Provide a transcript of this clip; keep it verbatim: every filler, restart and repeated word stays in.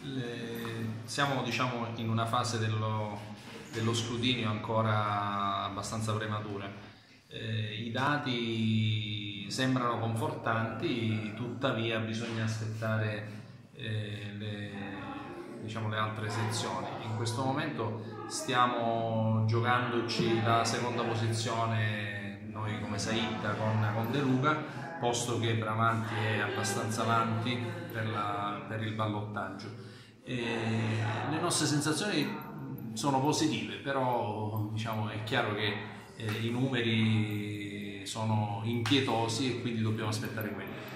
Le, siamo diciamo, in una fase dello, dello scrutinio ancora abbastanza prematura. Eh, I dati sembrano confortanti, tuttavia bisogna aspettare eh, le, diciamo, le altre sezioni. In questo momento stiamo giocandoci la seconda posizione noi come Saitta con, con De Luca, posto che Bramanti è abbastanza avanti per, la, per il ballottaggio. E le nostre sensazioni sono positive, però diciamo, è chiaro che eh, i numeri sono impietosi e quindi dobbiamo aspettare quelli.